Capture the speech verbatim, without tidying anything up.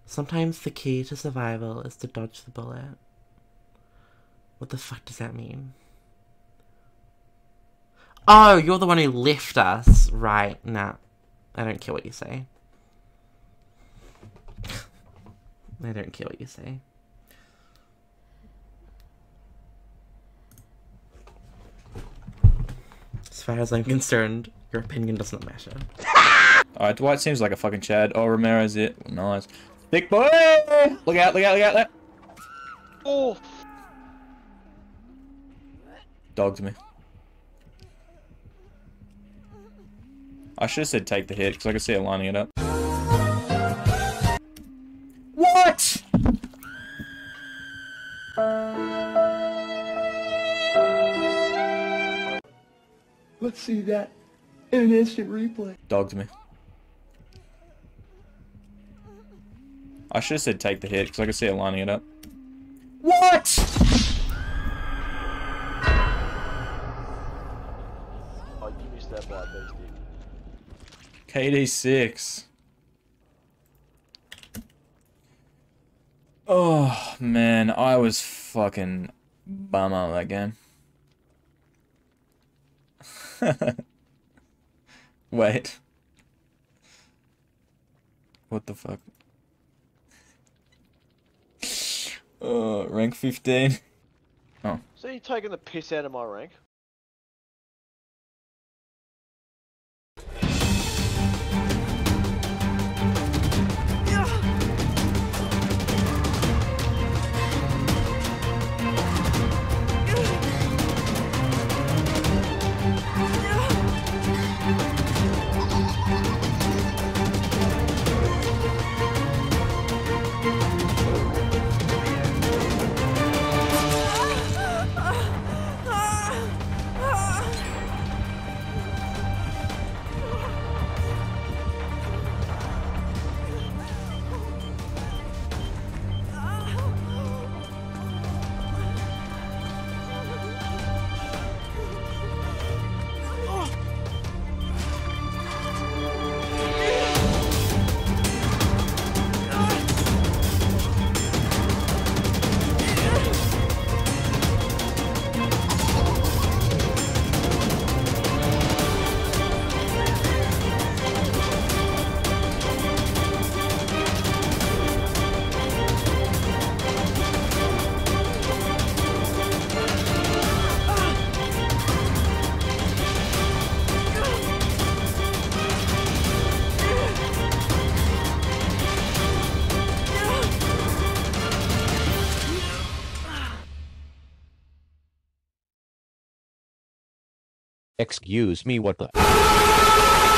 Sometimes the key to survival is to dodge the bullet. What the fuck does that mean? Oh, you're the one who left us. Right, nah. I don't care what you say. I don't care what you say. As far as I'm concerned, your opinion does not matter. Alright, Dwight seems like a fucking Chad. Oh, Romero's it. Nice. Big boy! Look out, look out, look out there! Oh! Dogged me. I should have said take the hit, because I could see it lining it up. What?! Let's see that in an instant replay. Dogged me. I should have said take the hit, because I could see it lining it up. What?! Oh, you missed that by a beast, dude. K D six. Oh, man, I was fucking bum out of that game. Wait. What the fuck? Uh, rank fifteen. Oh. So you taking the piss out of my rank? Excuse me, what the?